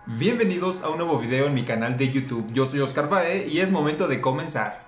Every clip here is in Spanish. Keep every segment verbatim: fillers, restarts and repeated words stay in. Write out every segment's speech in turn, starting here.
Bienvenidos a un nuevo video en mi canal de YouTube. Yo soy Oscar Bae y es momento de comenzar.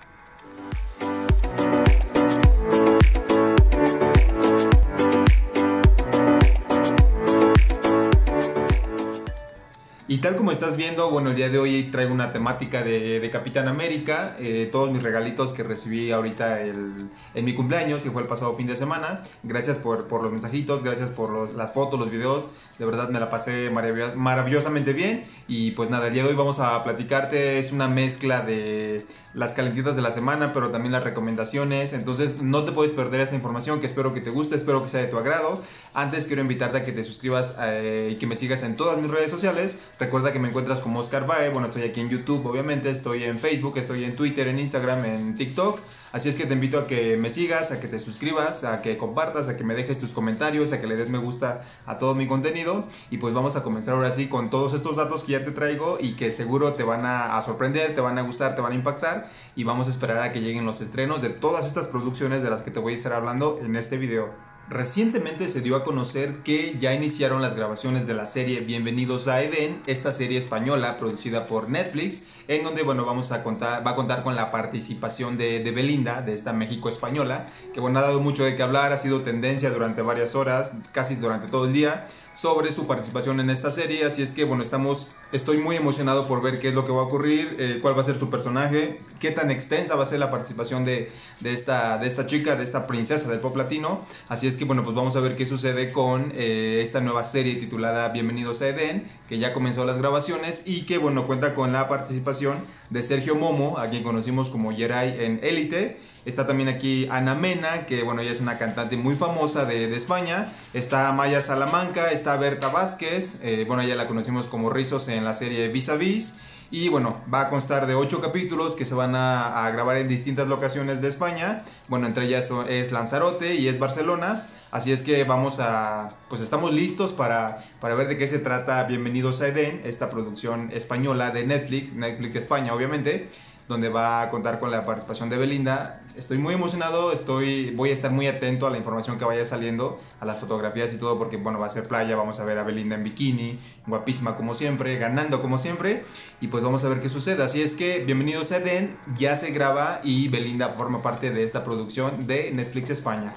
Y tal como estás viendo, bueno, el día de hoy traigo una temática de, de Capitán América, eh, todos mis regalitos que recibí ahorita el, en mi cumpleaños, que fue el pasado fin de semana. Gracias por, por los mensajitos, gracias por los, las fotos, los videos, de verdad me la pasé marav maravillosamente bien. Y pues nada, el día de hoy vamos a platicarte, es una mezcla de las calentitas de la semana, pero también las recomendaciones. Entonces no te puedes perder esta información, que espero que te guste, espero que sea de tu agrado. Antes quiero invitarte a que te suscribas eh, y que me sigas en todas mis redes sociales. Recuerda que me encuentras como Oscar Bae. Bueno, estoy aquí en YouTube, obviamente, estoy en Facebook, estoy en Twitter, en Instagram, en TikTok. Así es que te invito a que me sigas, a que te suscribas, a que compartas, a que me dejes tus comentarios, a que le des me gusta a todo mi contenido. Y pues vamos a comenzar ahora sí con todos estos datos que ya te traigo y que seguro te van a, a sorprender, te van a gustar, te van a impactar. Y vamos a esperar a que lleguen los estrenos de todas estas producciones de las que te voy a estar hablando en este video. Recientemente se dio a conocer que ya iniciaron las grabaciones de la serie Bienvenidos a Edén, esta serie española producida por Netflix, en donde bueno, vamos a contar, va a contar con la participación de, de Belinda, de esta México española, que bueno, ha dado mucho de qué hablar, ha sido tendencia durante varias horas, casi durante todo el día, sobre su participación en esta serie. Así es que bueno, estamos, estoy muy emocionado por ver qué es lo que va a ocurrir, eh, cuál va a ser su personaje, qué tan extensa va a ser la participación de, de, esta, de esta chica, de esta princesa del pop latino. Así es que bueno, pues vamos a ver qué sucede con eh, esta nueva serie titulada Bienvenidos a Edén, que ya comenzó las grabaciones y que bueno, cuenta con la participación de Sergio Momo, a quien conocimos como Yeray en Élite. Está también aquí Ana Mena, que bueno, ella es una cantante muy famosa de, de España. Está Maya Salamanca, está Berta Vázquez, eh, bueno, ella la conocimos como Rizos en la serie Vis a Vis. Y bueno, va a constar de ocho capítulos que se van a, a grabar en distintas locaciones de España. Bueno, entre ellas es Lanzarote y es Barcelona. Así es que vamos a, pues estamos listos para, para ver de qué se trata Bienvenidos a Edén, esta producción española de Netflix, Netflix España obviamente, donde va a contar con la participación de Belinda. Estoy muy emocionado, estoy, voy a estar muy atento a la información que vaya saliendo, a las fotografías y todo, porque bueno, va a ser playa, vamos a ver a Belinda en bikini, guapísima como siempre, ganando como siempre, y pues vamos a ver qué sucede. Así es que Bienvenidos a Edén ya se graba y Belinda forma parte de esta producción de Netflix España.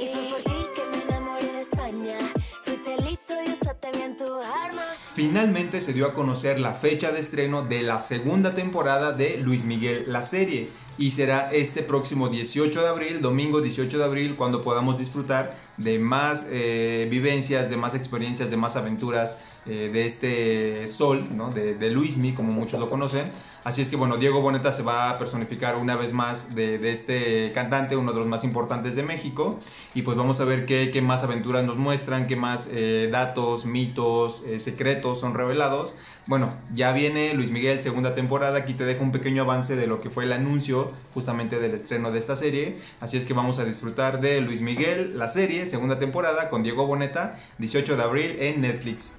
Finalmente se dio a conocer la fecha de estreno de la segunda temporada de Luis Miguel, la serie, y será este próximo dieciocho de abril, domingo dieciocho de abril, cuando podamos disfrutar de más eh, vivencias, de más experiencias, de más aventuras eh, de este sol, ¿no? de, de Luismi, como muchos lo conocen. Así es que bueno, Diego Boneta se va a personificar una vez más de, de este cantante, uno de los más importantes de México, y pues vamos a ver qué, qué más aventuras nos muestran, qué más eh, datos, mitos, eh, secretos son revelados. Bueno, ya viene Luis Miguel segunda temporada, aquí te dejo un pequeño avance de lo que fue el anuncio justamente del estreno de esta serie. Así es que vamos a disfrutar de Luis Miguel, la serie, segunda temporada con Diego Boneta, dieciocho de abril en Netflix.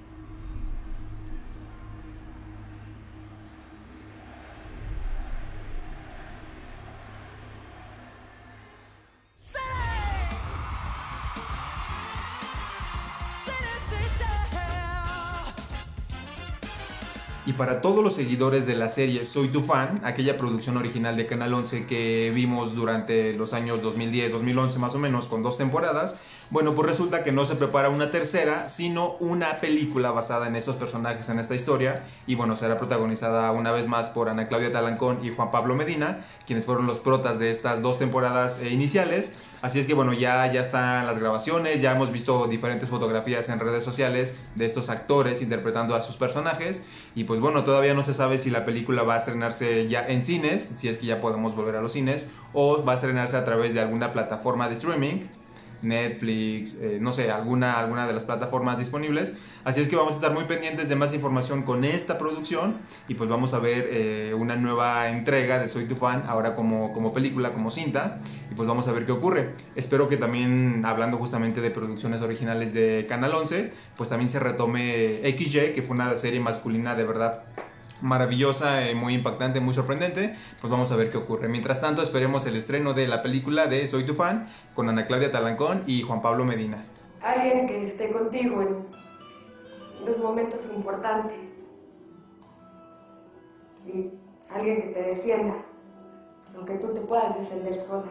Y para todos los seguidores de la serie Soy tu fan, aquella producción original de Canal once que vimos durante los años dos mil diez, dos mil once más o menos, con dos temporadas, bueno, pues resulta que no se prepara una tercera, sino una película basada en estos personajes, en esta historia, y bueno, será protagonizada una vez más por Ana Claudia Talancón y Juan Pablo Medina, quienes fueron los protas de estas dos temporadas eh, iniciales. Así es que bueno, ya, ya están las grabaciones, ya hemos visto diferentes fotografías en redes sociales de estos actores interpretando a sus personajes, y pues bueno, todavía no se sabe si la película va a estrenarse ya en cines, si es que ya podemos volver a los cines, o va a estrenarse a través de alguna plataforma de streaming, Netflix, eh, no sé, alguna, alguna de las plataformas disponibles. Así es que vamos a estar muy pendientes de más información con esta producción, y pues vamos a ver eh, una nueva entrega de Soy tu fan, ahora como, como película, como cinta, y pues vamos a ver qué ocurre. Espero que también, hablando justamente de producciones originales de Canal once, pues también se retome X Y, que fue una serie masculina de verdad maravillosa, eh, muy impactante, muy sorprendente. Pues vamos a ver qué ocurre. Mientras tanto, esperemos el estreno de la película de Soy tu fan, con Ana Claudia Talancón y Juan Pablo Medina. Alguien que esté contigo en los momentos importantes, Sí, alguien que te defienda, aunque tú te puedas defender sola.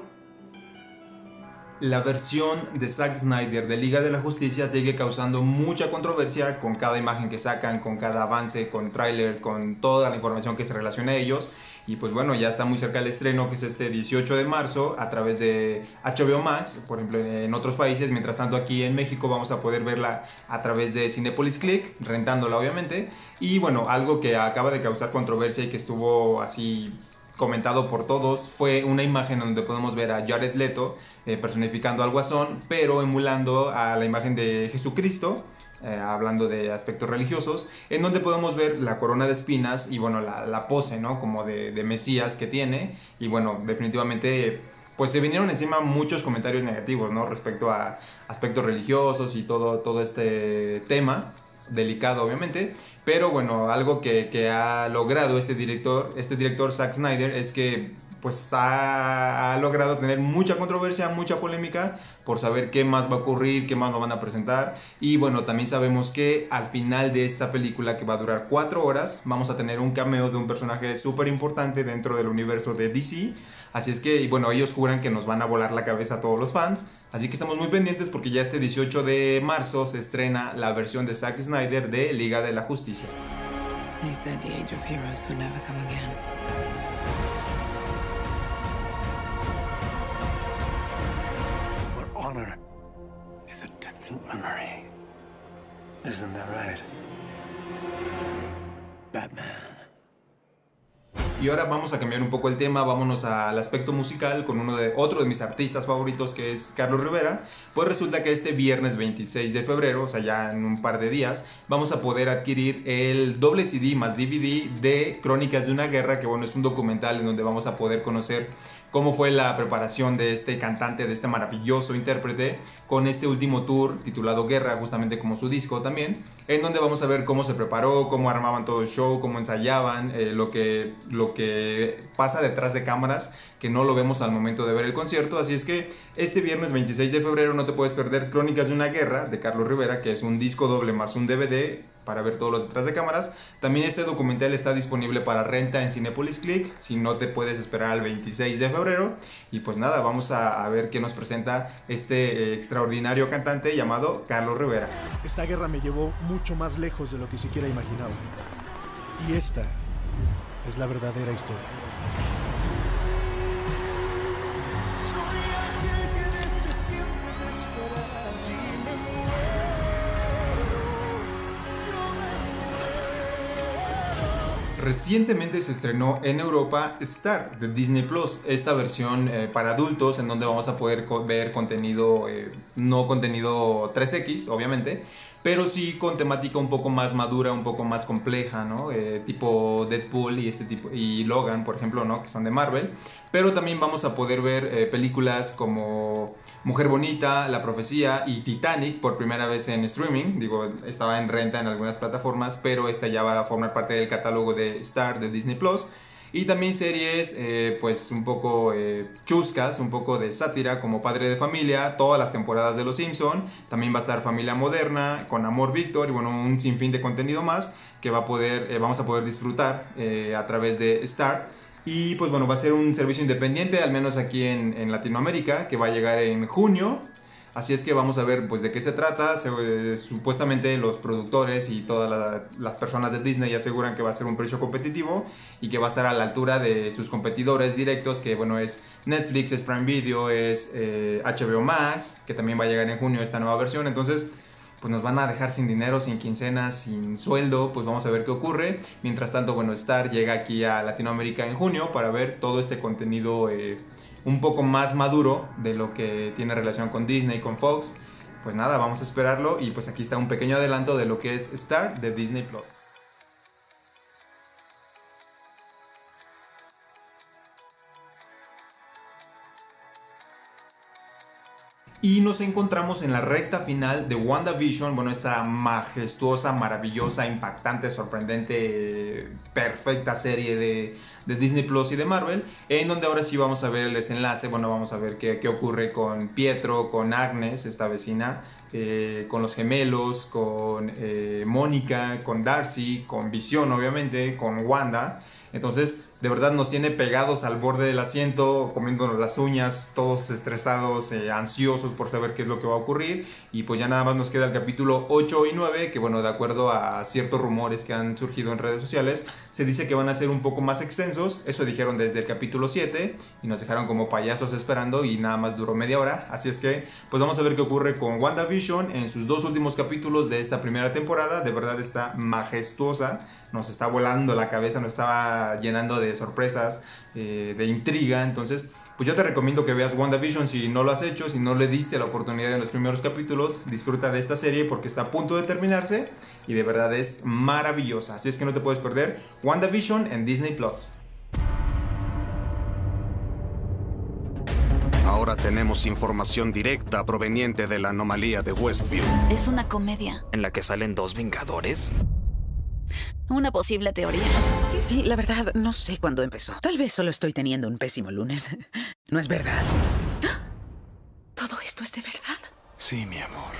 La versión de Zack Snyder de Liga de la Justicia sigue causando mucha controversia con cada imagen que sacan, con cada avance, con tráiler, con toda la información que se relaciona a ellos. Y pues bueno, ya está muy cerca el estreno, que es este dieciocho de marzo, a través de H B O Max, por ejemplo, en otros países. Mientras tanto, aquí en México vamos a poder verla a través de Cinépolis Click, rentándola obviamente. Y bueno, algo que acaba de causar controversia y que estuvo así comentado por todos, fue una imagen donde podemos ver a Jared Leto eh, personificando al Guasón, pero emulando a la imagen de Jesucristo, eh, hablando de aspectos religiosos, en donde podemos ver la corona de espinas y bueno, la, la pose, ¿no? Como de, de Mesías que tiene. Y bueno, definitivamente pues se vinieron encima muchos comentarios negativos, ¿no? Respecto a aspectos religiosos y todo, todo este tema delicado obviamente, pero bueno, algo que, que ha logrado este director, este director Zack Snyder, es que pues ha, ha logrado tener mucha controversia, mucha polémica por saber qué más va a ocurrir, qué más nos van a presentar. Y bueno, también sabemos que al final de esta película, que va a durar cuatro horas, vamos a tener un cameo de un personaje súper importante dentro del universo de D C. Así es que, y bueno, ellos juran que nos van a volar la cabeza a todos los fans. Así que estamos muy pendientes porque ya este dieciocho de marzo se estrena la versión de Zack Snyder de Liga de la Justicia. They said the age of heroes would never come again. But honor is a distant memory. Isn't that right? Batman. Y ahora vamos a cambiar un poco el tema, vámonos al aspecto musical con uno de, otro de mis artistas favoritos, que es Carlos Rivera. Pues resulta que este viernes veintiséis de febrero, o sea ya en un par de días, vamos a poder adquirir el doble C D más D V D de Crónicas de una Guerra, que bueno, es un documental en donde vamos a poder conocer cómo fue la preparación de este cantante, de este maravilloso intérprete, con este último tour titulado Guerra, justamente como su disco también, en donde vamos a ver cómo se preparó, cómo armaban todo el show, cómo ensayaban, eh, lo, que, lo que pasa detrás de cámaras, que no lo vemos al momento de ver el concierto. Así es que este viernes veintiséis de febrero no te puedes perder Crónicas de una Guerra de Carlos Rivera, que es un disco doble más un D V D para ver todos los detrás de cámaras. También este documental está disponible para renta en Cinépolis Click, si no te puedes esperar al veintiséis de febrero. Y pues nada, vamos a, a ver qué nos presenta este eh, extraordinario cantante llamado Carlos Rivera. Esta guerra me llevó mucho más lejos de lo que siquiera imaginaba. Y esta es la verdadera historia. Recientemente se estrenó en Europa Star de Disney Plus, esta versión eh, para adultos, en donde vamos a poder co- ver contenido, eh, no contenido tres equis, obviamente, pero sí con temática un poco más madura, un poco más compleja, ¿no? Eh, tipo Deadpool y este tipo y Logan, por ejemplo, ¿no? Que son de Marvel. Pero también vamos a poder ver eh, películas como Mujer Bonita, La Profecía y Titanic por primera vez en streaming. Digo, estaba en renta en algunas plataformas, pero esta ya va a formar parte del catálogo de Star de Disney Plus. Y también series eh, pues un poco eh, chuscas, un poco de sátira, como Padre de Familia, todas las temporadas de Los Simpson. También va a estar Familia Moderna, con Amor Víctor y bueno, un sinfín de contenido más que va a poder, eh, vamos a poder disfrutar eh, a través de Star. Y pues bueno, va a ser un servicio independiente, al menos aquí en, en Latinoamérica, que va a llegar en junio. Así es que vamos a ver pues de qué se trata. Se, eh, supuestamente los productores y todas la, las personas de Disney aseguran que va a ser un precio competitivo y que va a estar a la altura de sus competidores directos, que bueno, es Netflix, es Prime Video, es eh, H B O Max, que también va a llegar en junio esta nueva versión. Entonces pues nos van a dejar sin dinero, sin quincenas, sin sueldo. Pues vamos a ver qué ocurre. Mientras tanto, bueno, Star llega aquí a Latinoamérica en junio para ver todo este contenido eh, un poco más maduro de lo que tiene relación con Disney, con Fox. Pues nada, vamos a esperarlo. Y pues aquí está un pequeño adelanto de lo que es Star de Disney Plus. Y nos encontramos en la recta final de WandaVision, bueno, esta majestuosa, maravillosa, impactante, sorprendente, perfecta serie de, de Disney Plus y de Marvel, en donde ahora sí vamos a ver el desenlace. Bueno, vamos a ver qué, qué ocurre con Pietro, con Agnes, esta vecina, eh, con los gemelos, con eh, Mónica, con Darcy, con Visión obviamente, con Wanda. Entonces de verdad nos tiene pegados al borde del asiento, comiéndonos las uñas, todos estresados, eh, ansiosos por saber qué es lo que va a ocurrir. Y pues ya nada más nos queda el capítulo ocho y nueve, que bueno, de acuerdo a ciertos rumores que han surgido en redes sociales, se dice que van a ser un poco más extensos. Eso dijeron desde el capítulo siete y nos dejaron como payasos esperando y nada más duró media hora. Así es que pues vamos a ver qué ocurre con WandaVision en sus dos últimos capítulos de esta primera temporada. De verdad está majestuosa, nos está volando la cabeza, nos está llenando de sorpresas, eh, de intriga. Entonces pues yo te recomiendo que veas WandaVision si no lo has hecho, si no le diste la oportunidad en los primeros capítulos. Disfruta de esta serie porque está a punto de terminarse y de verdad es maravillosa, así es que no te puedes perder WandaVision en Disney Plus. Ahora tenemos información directa proveniente de la anomalía de Westview. Es una comedia. ¿En la que salen dos Vengadores? Una posible teoría. Sí, la verdad, no sé cuándo empezó. Tal vez solo estoy teniendo un pésimo lunes. ¿No es verdad? ¿Todo esto es de verdad? Sí, mi amor.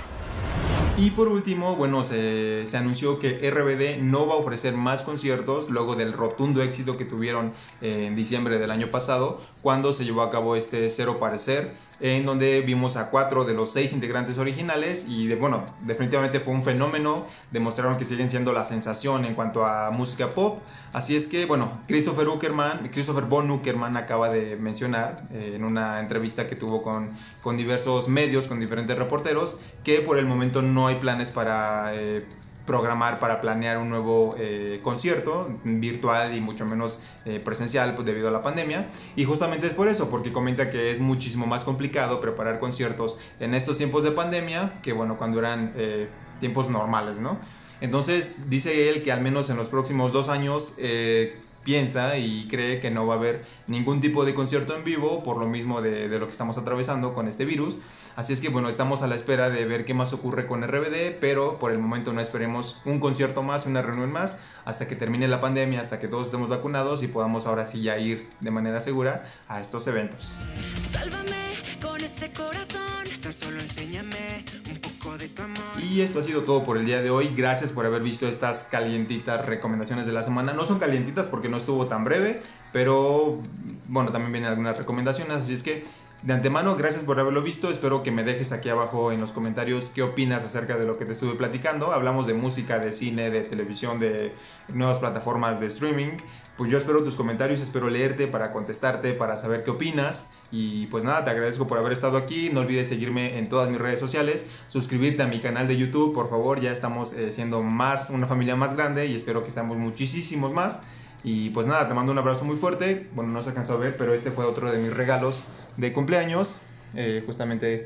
Y por último, bueno, se, se anunció que R B D no va a ofrecer más conciertos luego del rotundo éxito que tuvieron en diciembre del año pasado, cuando se llevó a cabo este Cero Parecer, en donde vimos a cuatro de los seis integrantes originales y de, bueno, definitivamente fue un fenómeno, demostraron que siguen siendo la sensación en cuanto a música pop. Así es que, bueno, Christopher Uckerman, Christopher Von Uckerman acaba de mencionar eh, en una entrevista que tuvo con, con diversos medios, con diferentes reporteros, que por el momento no hay planes para eh, programar, para planear un nuevo eh, concierto virtual y mucho menos eh, presencial, pues debido a la pandemia. Y justamente es por eso, porque comenta que es muchísimo más complicado preparar conciertos en estos tiempos de pandemia que, bueno, cuando eran eh, tiempos normales, ¿no? Entonces dice él que al menos en los próximos dos años eh, piensa y cree que no va a haber ningún tipo de concierto en vivo por lo mismo de, de lo que estamos atravesando con este virus. Así es que bueno, estamos a la espera de ver qué más ocurre con R B D, pero por el momento no esperemos un concierto más, una reunión más, hasta que termine la pandemia, hasta que todos estemos vacunados y podamos ahora sí ya ir de manera segura a estos eventos. Sálvame con este corazón, tan solo enséñame un poco de tu amor. Y esto ha sido todo por el día de hoy. Gracias por haber visto estas calientitas recomendaciones de la semana. No son calientitas porque no estuvo tan breve, pero bueno, también vienen algunas recomendaciones, así es que de antemano, gracias por haberlo visto. Espero que me dejes aquí abajo en los comentarios qué opinas acerca de lo que te estuve platicando. Hablamos de música, de cine, de televisión, de nuevas plataformas de streaming. Pues yo espero tus comentarios, espero leerte para contestarte, para saber qué opinas. Y pues nada, te agradezco por haber estado aquí. No olvides seguirme en todas mis redes sociales, suscribirte a mi canal de YouTube, por favor. Ya estamos eh, siendo más, una familia más grande y espero que seamos muchísimos más. Y pues nada, te mando un abrazo muy fuerte. Bueno, no se alcanzó a ver, pero este fue otro de mis regalos de cumpleaños, eh, justamente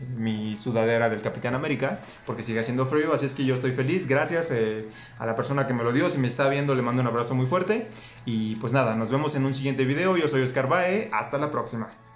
mi sudadera del Capitán América, porque sigue haciendo frío, así es que yo estoy feliz. Gracias eh, a la persona que me lo dio. Si me está viendo, le mando un abrazo muy fuerte. Y pues nada, nos vemos en un siguiente video. Yo soy Oscar Bae, hasta la próxima.